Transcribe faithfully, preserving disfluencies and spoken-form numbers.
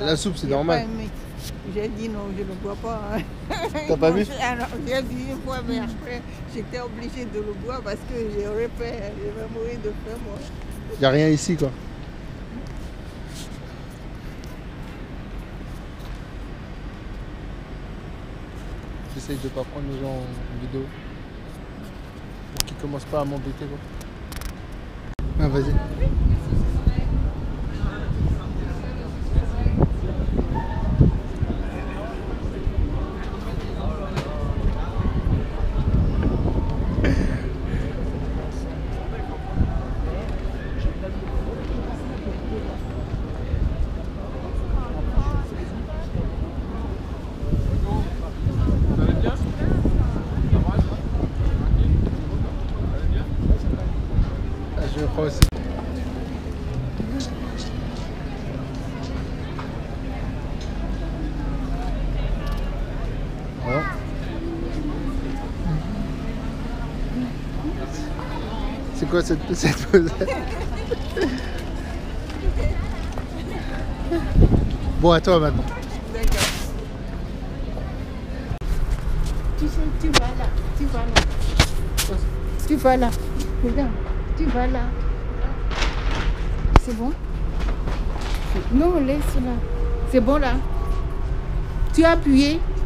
la soupe, c'est normal. J'ai dit non, je ne bois pas. Hein. T'as pas vu? J'ai dit une fois, mais après, j'étais obligée de le boire parce que j'aurais peur, je vais mourir de faim, moi. Y a rien ici, quoi. J'essaye de pas prendre les gens en vidéo pour qu'ils commencent pas à m'embêter, quoi. Ah, vas-y. Je crois aussi. Voilà. C'est quoi cette, cette pose? Bon, à toi maintenant. D'accord. Tu sais, tu vas là, tu vas là. Tu vas là. Regarde, tu vas là. C'est bon? Non, laisse là. C'est bon là. Tu as appuyé.